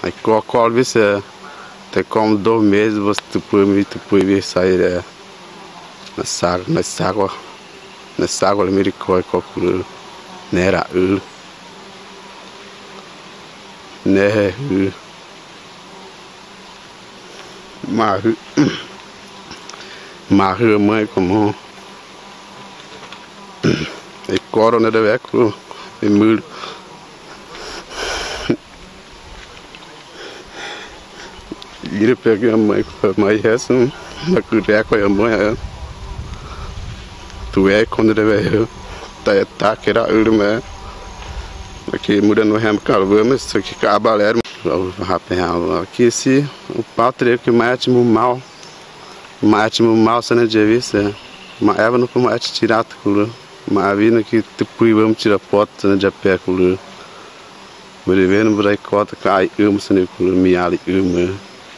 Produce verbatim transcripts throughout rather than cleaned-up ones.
Aí qual vez até como dois meses você depois depois ver sair é na saga na saga na saga americana qualquer nera ul né mà mà hư mày como e corona deve é cru e mur ir pegar a mãe mãe essa na cuidar com a mãe tu é quando deve tá tá que era urma aqui muda no ramo calvo mas isso aqui acaba ler aqui se o pátrio que mete no mal mete no mal se não já visse mas ela não como é tirar tudo mas vindo que depois vamos tirar foto não já pega tudo mas vendo por aí cota cai um se não tudo me ali um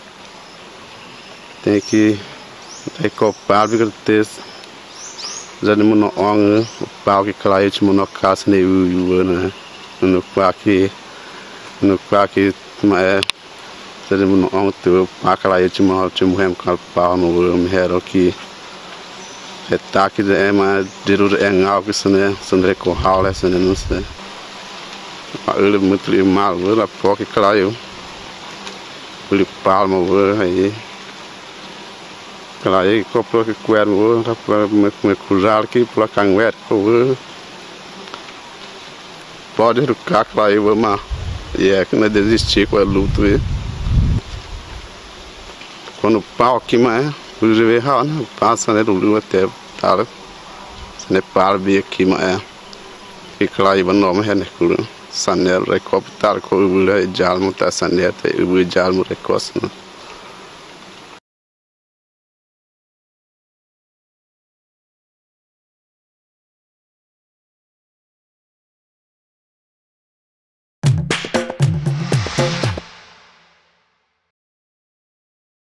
tem que tem que copar porque texto já não no on o pau que claro que no caso nem o né no aqui no aqui mas já não no on tu pau claro que no último ramo com pau no me hero aqui é tá que é mas de tudo é algo que né sempre com haula essa não sei ele muito mal ela pouco claro ele palma aí claro aí comprou que quero para me me cruzar aqui para canguer pode ficar claro aí vamos e é que não desistir com a luta quando o pau aqui mas por ver né passa né do até tá se não para ver aqui mas e claro aí vamos né com sanel recoptar com o jalmo tá saneta e o jalmo recosta